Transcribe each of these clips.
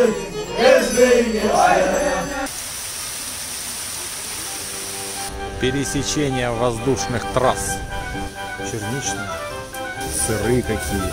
Пересечение воздушных трасс. Черничные. Сыры какие.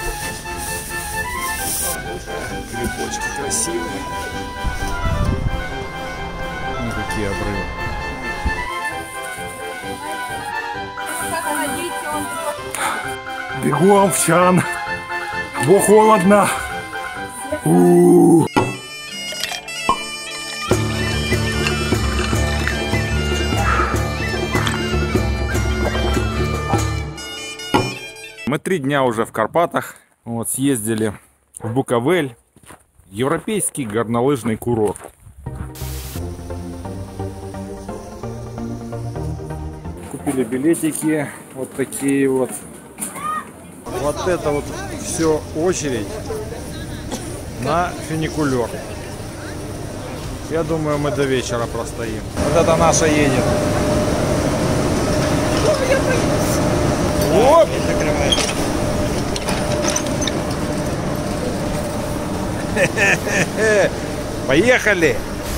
Грибочки красивые. Ну какие обрывы. Бегом в чан, бо холодно. Мы 3 дня уже в Карпатах. Вот, съездили в Буковель. Европейский горнолыжный курорт. Купили билетики. Вот такие вот. Вот это вот все очередь на фуникулер. Я думаю, мы до вечера простоим. Вот это наша едет. Оп! Поехали!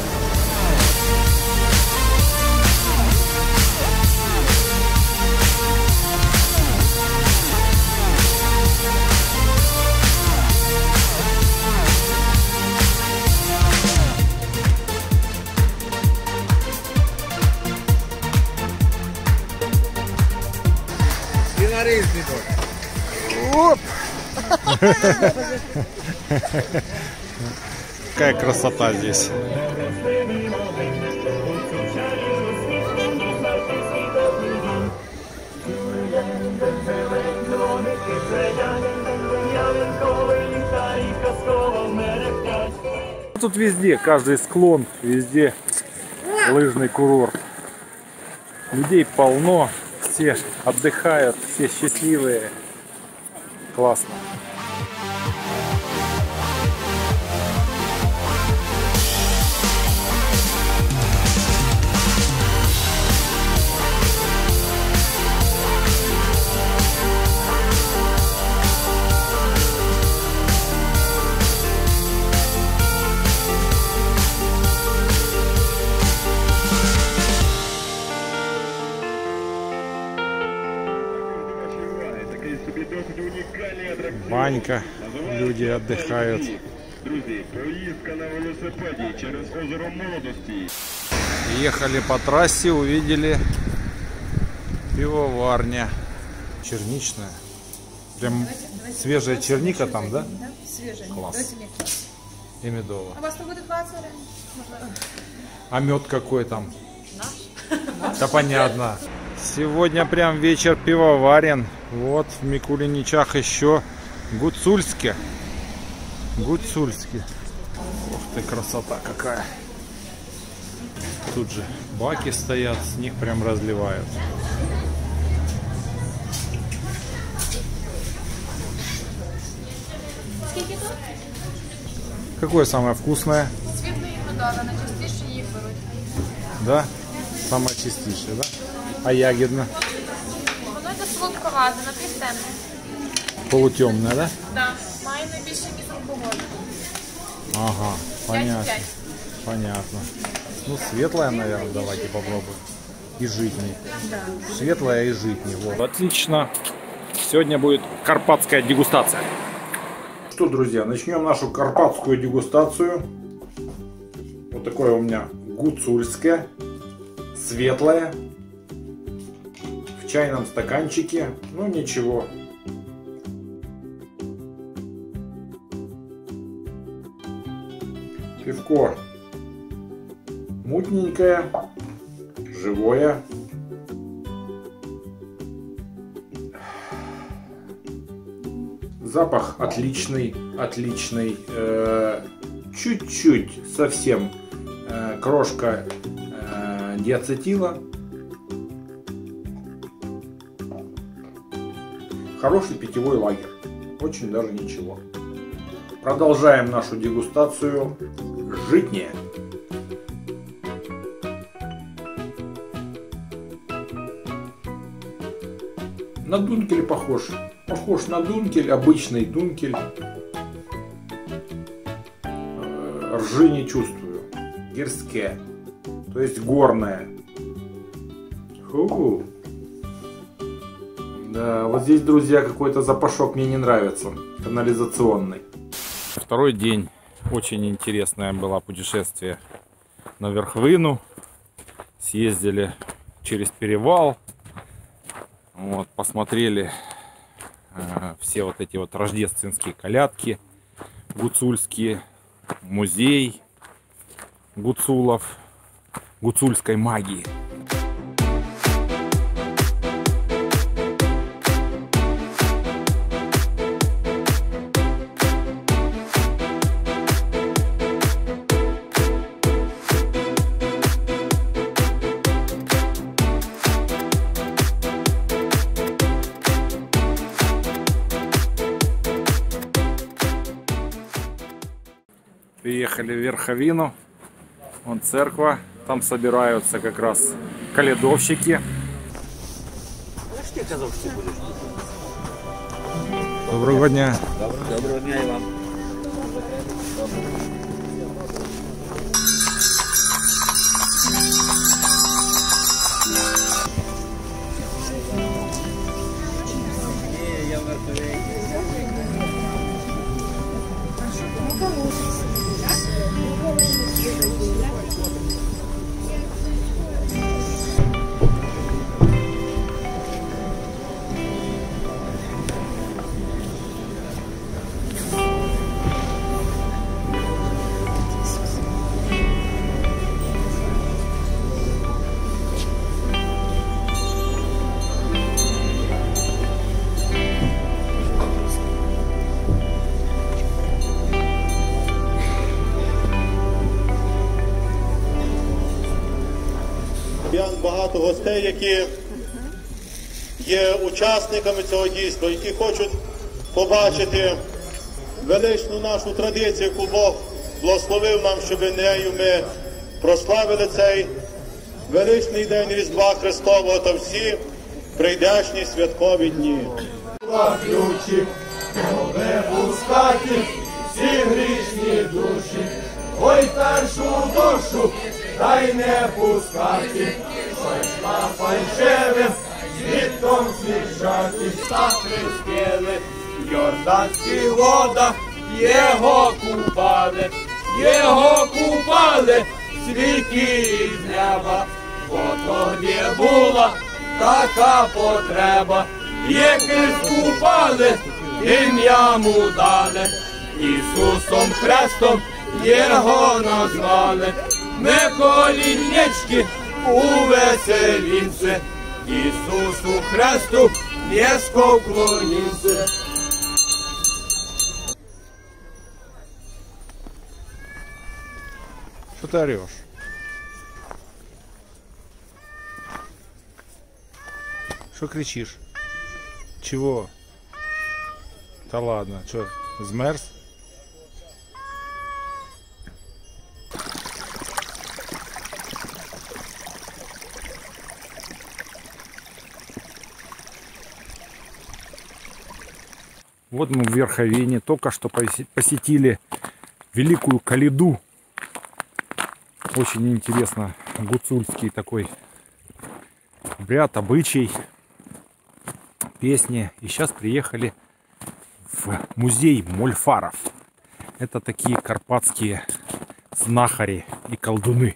Оп! Какая красота здесь. Тут везде, каждый склон, везде лыжный курорт. Людей полно, все отдыхают, все счастливые. Классно. Банька, люди отдыхают. Ехали по трассе, увидели пивоварня. Черничная. Прям свежая черника там, да? Да, свежая. Класс. И медовая. А у вас там будет классная? А мед какой там? Наш. Да понятно. Сегодня прям вечер пивоварен. Вот в Микулиничах еще Гуцульске. Гуцульске. Ух ты, красота какая. Тут же баки стоят, с них прям разливают. Какое самое вкусное? Світлої медове, на частіше їх беруть. Да? Самое чистейшее, да? А ягідне? Воно йде солодковате, напівтемне. Полутемное, да? Так, має найбільше міст алкоголю. Ага, понятно. 5,5. Понятно. Ну, светлое, наверное, давайте попробуем. И житней. Да. Светлое и житней. Вот. Отлично. Сегодня будет карпатская дегустация. Что, друзья, начнем нашу карпатскую дегустацию. Вот такое у меня гуцульское, светлое, в чайном стаканчике. Ну, ничего. Пивко мутненькое, живое. Запах отличный, отличный. Чуть-чуть, совсем крошка диацетила. Хороший питьевой лагерь. Очень даже ничего. Продолжаем нашу дегустацию. Житнее. На дункель похож. Похож на дункель, обычный дункель. ржи не чувствую. Гирское. То есть горное. Фу. Да, вот здесь, друзья, какой-то запашок мне не нравится. Канализационный. Второй день. Очень интересное было путешествие на Верховину. Съездили через перевал. Вот, посмотрели все вот эти вот рождественские колядки гуцульские, музей гуцулов, гуцульской магии. Приехали в Верховину, вон церковь, там собираются как раз колядовщики. Доброго дня. Доброго дня и вам. Я в Верховині. Багато гостей, які є учасниками цього дійства, які хочуть побачити величну нашу традицію, яку Бог благословив нам, щоб нею ми прославили цей величний день Різдва Христового та всі прийдешні святкові дні. Ключі, не пускати всі грішні душі, ой першу душу, та й не пускати, що йшла фальшивим, свідком свідчати. Та хрестили в Йорданських водах, його купали, світі із неба, бо тоді була така потреба. Яких купали, ім'я му дали, Ісусом Хрестом його назвали. Ми коліннячки увеселімся, Ісусу Хресту низько вклонімся. Что ты орешь? Что кричишь? Чего? Да ладно, что, змерз? Вот мы в Верховине только что посетили Великую Коляду. Очень интересно, гуцульский такой обряд, обычай, песни. И сейчас приехали в музей мольфаров. Это такие карпатские знахари и колдуны.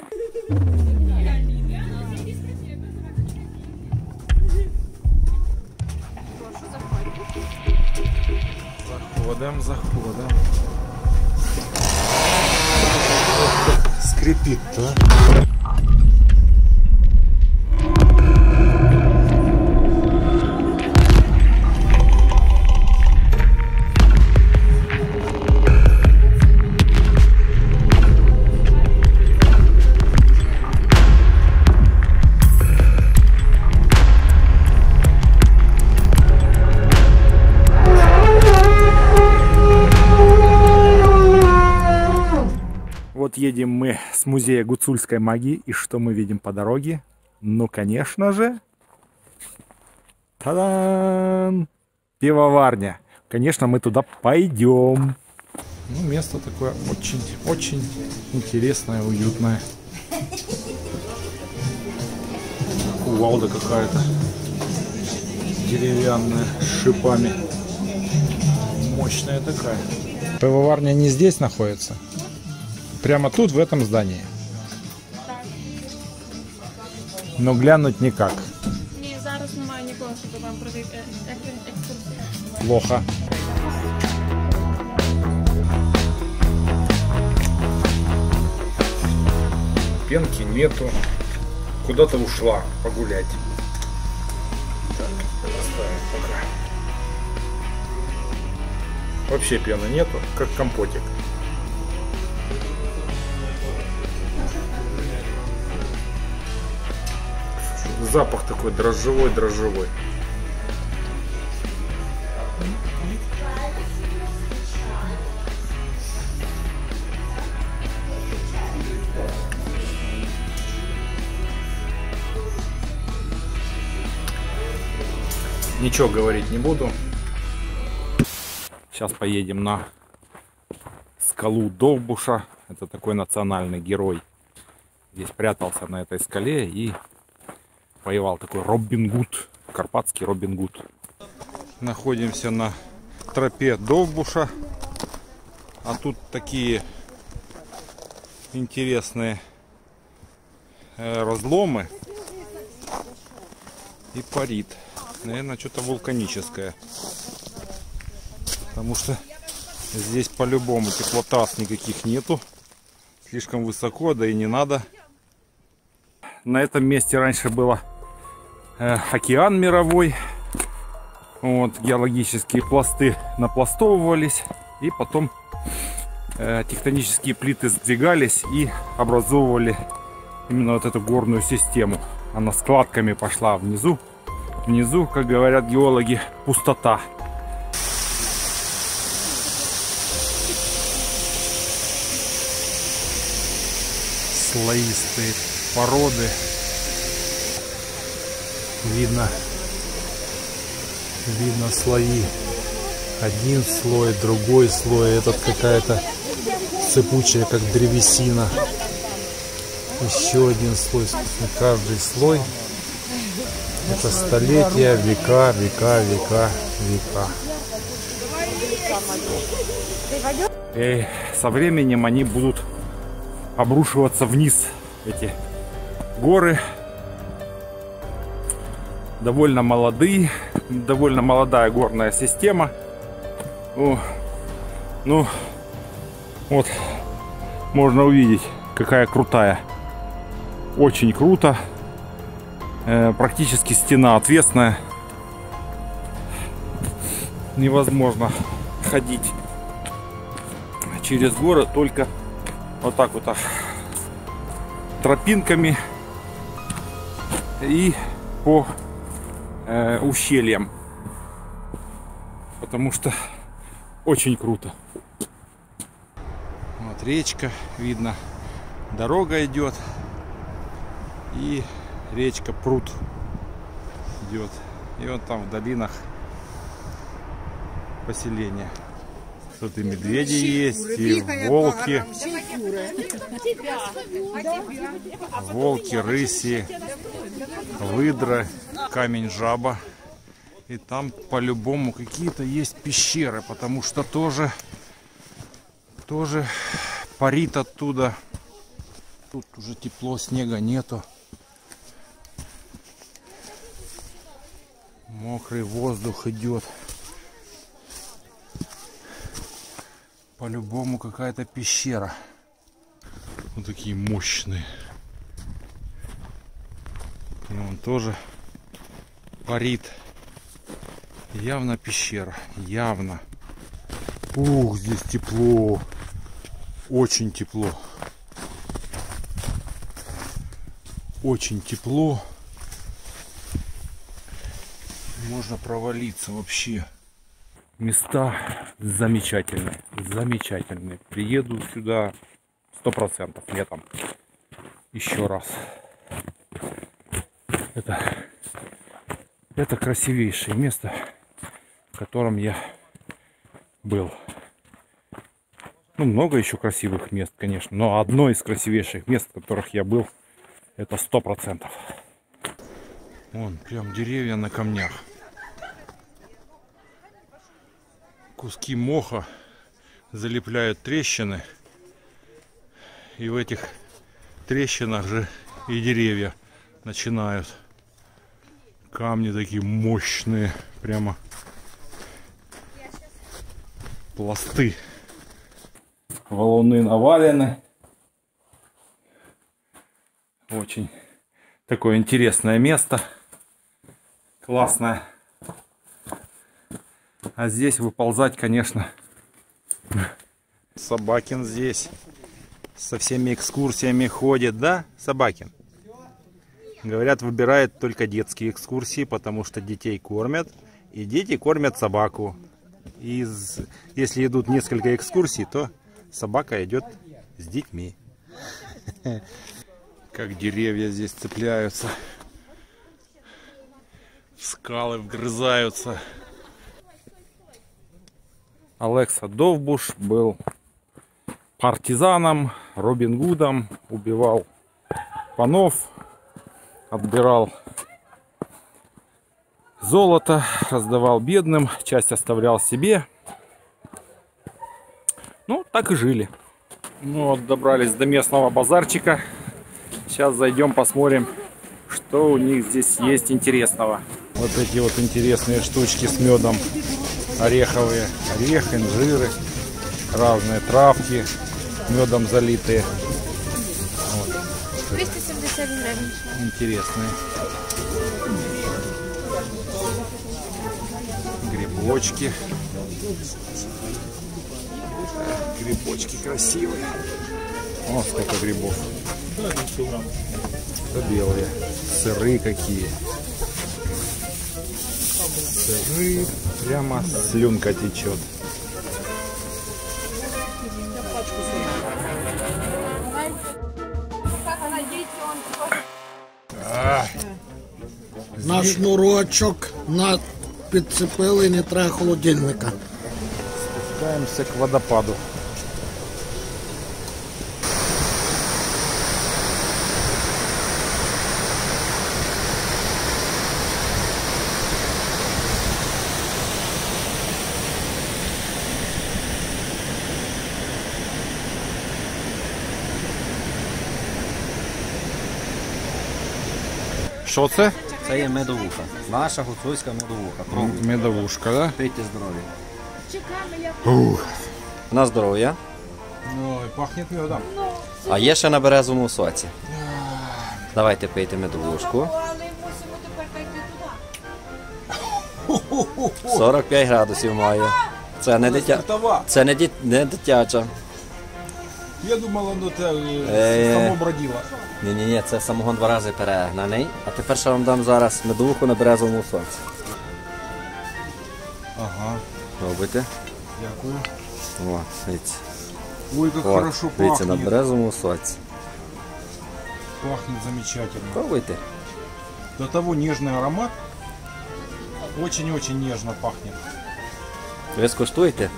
Заходом. Скрипит-то. Вот едем мы с музея гуцульской магии. И что мы видим по дороге? Ну, конечно же, та-дам! Пивоварня. Конечно, мы туда пойдем. Ну, место такое очень интересное, уютное. Кувалда какая-то деревянная с шипами. Мощная такая. Пивоварня не здесь находится? Прямо тут, в этом здании? Но глянуть никак. Ні, зараз немає нікого, щоб вам провести екскурсію. Плохо. Пенки нету. Куда-то ушла погулять. Так, оставим пока. Вообще пены нету, как компотик. Запах такой дрожжевой. Ничего говорить не буду. Сейчас поедем на скалу Довбуша. Это такой национальный герой. Здесь прятался на этой скале и воевал, такой Робин Гуд. Карпатский Робин Гуд. Находимся на тропе Довбуша. А тут такие интересные разломы. И парит. Наверное, что-то вулканическое. Потому что здесь по-любому теплотрасс никаких нету. Слишком высоко, да и не надо. На этом месте раньше было океан мировой. Вот, геологические пласты напластовывались. И потом тектонические плиты сдвигались и образовывали именно вот эту горную систему. Она складками пошла внизу. Внизу, как говорят геологи, пустота. Слоистые породы. Видно слои. Один слой, другой слой. Этот какая-то сыпучая, как древесина. Еще один слой. Каждый слой. Это столетия, века. И со временем они будут обрушиваться вниз, эти горы. Довольно молодая горная система. Ну, вот, можно увидеть, какая крутая. Очень круто. Практически стена отвесная. Невозможно ходить через горы только вот так вот тропинками и по ущельям. Потому что очень круто. Вот речка, видно, дорога идет. И речка, пруд идет. И вот там в долинах поселение. Тут и медведи есть, и волки. Волки, рыси, выдра, камень жаба. И там по-любому какие-то есть пещеры, потому что тоже парит оттуда. Тут уже тепло, снега нету. Мокрый воздух идет. По-любому какая-то пещера. Вот такие мощные. И он тоже парит. Явно пещера. Явно. Ух, здесь тепло. Очень тепло. Очень тепло. Можно провалиться вообще. Места замечательные. Замечательные. Приеду сюда 100% летом. Еще раз. Это красивейшее место, в котором я был. Ну, много еще красивых мест, конечно. Но одно из красивейших мест, в которых я был, это 100%. Вон, прям деревья на камнях. Куски моха залепляют трещины. И в этих трещинах же и деревья начинают. Камни такие мощные. Прямо пласты. Валуны навалены. Очень такое интересное место. Классное. А здесь выползать, конечно. Собакин здесь со всеми экскурсиями ходит, да, Собакин? Говорят, выбирает только детские экскурсии, потому что детей кормят, и дети кормят собаку. И если идут несколько экскурсий, то собака идет с детьми. Как деревья здесь цепляются. В скалы вгрызаются. Олекса Довбуш был партизаном, Робин Гудом, убивал панов, отбирал золото, раздавал бедным, часть оставлял себе. Ну, так и жили. Ну вот, добрались до местного базарчика. Сейчас зайдем, посмотрим, что у них здесь есть интересного. Вот эти вот интересные штучки с медом. Ореховые. Орех, инжиры, разные травки, медом залитые. Вот. 270 гривен. Интересные. Грибочки. Грибочки красивые. О, сколько грибов. Это белые. Сыры какие. Сыры. Прямо слюнка течет. На шнурочок підцепили, не треба холодильника. Спускаемся к водопаду. Що це? Це є медовуха. Наша гуцульська медовуха. Пробуйте. Медовушка, да? Пийте здоров'я. На здоров'я. Ой, пахнет медом. А є ще на березовому соці. Давайте пийте медовушку. 45 градусів має. Це не Це не дитяча. Я думала, ну це само бродило. Ні, це самогон 2 рази перегнаний. А тепер ще вам дам зараз медовуху на березовому соці. Ага. Пробуйте. Дякую. О, дивіться. Ой, как От, хорошо дивіться, на пахнет. березовому соці. Пахнет замечательно. Пробуйте. До того нежный аромат. Очень-очень нежно пахнет. Ви скуштуєте?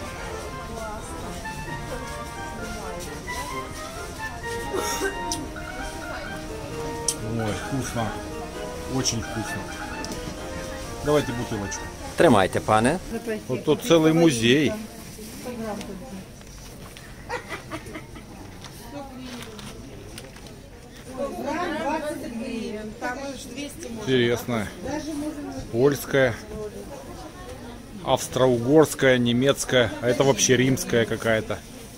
Ой, вкусно. Очень вкусно. Давайте бутылочку. Тримайте, пане. Вот тут целый музей. Интересно. Польская, австро-угорская, немецкая. А это вообще римская какая-то.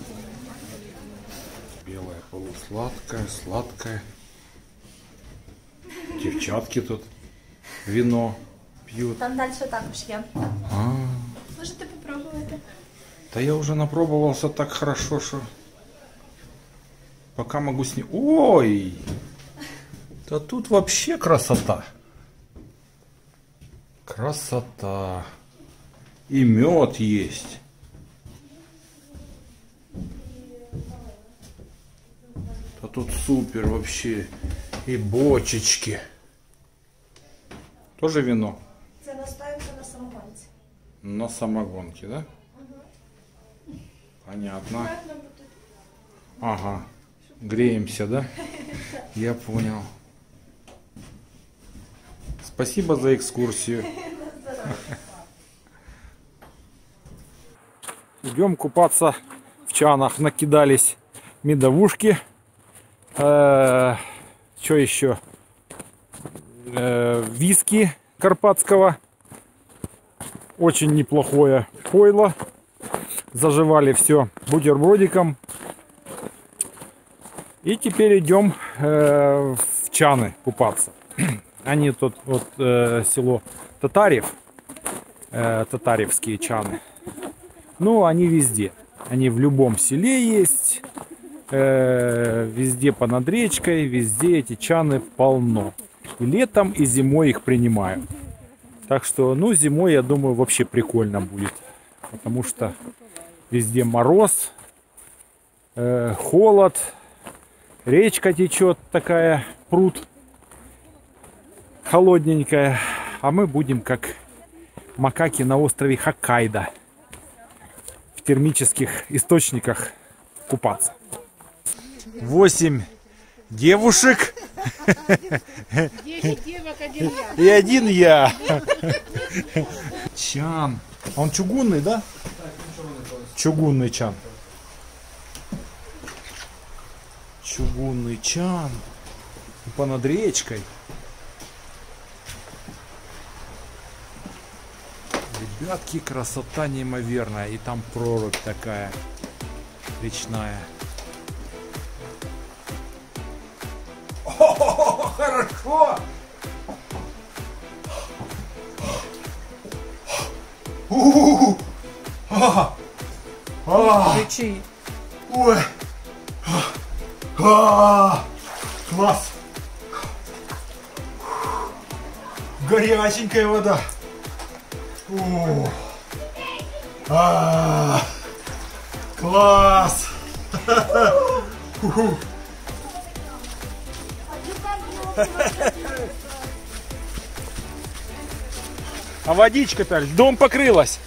Белая полусладкая, сладкая. Девчатки тут вино пьют. Там далі також є. Можете попробувати. Да я уже напробовался так хорошо, что пока могу снять. Ой! Да тут вообще красота. Красота. И мед есть. Да тут супер вообще. И бочечки. Тоже вино? Це настоянка на самогонці. На самогонке, да? Понятно. Ага. Греемся, да? Я понял. Спасибо за экскурсию. Идем купаться в чанах. Накидались медовушки. Что еще? Виски карпатского. Очень неплохое пойло. Заживали все бутербродиком. И теперь идем в чаны купаться. Они тут вот село Татарев. Татаревские чаны. Ну, они везде. Они в любом селе есть. Везде понад речкой. Везде эти чаны полно. И летом, и зимой их принимают. Так что, ну, зимой, я думаю, вообще прикольно будет. Потому что везде мороз, холод, речка течет такая, пруд холодненькая. А мы будем как макаки на острове Хоккайдо в термических источниках купаться. 8 девушек. 10 девок, 1 я. И 1 я. Чан. А он чугунный, да? Чугунный чан. Чугунный чан. И понад речкой. Ребятки, красота неимоверная. И там прорубь такая речная. О, хорошо! Рычи. Ой. Класс. Горяченькая вода. Класс. А водичка-то льдом покрылась.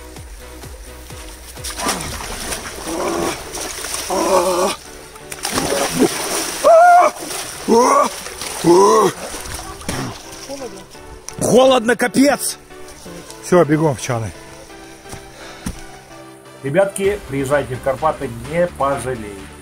Холодно, капец. Все, бегом в чаны. Ребятки, приезжайте в Карпаты, не пожалеете.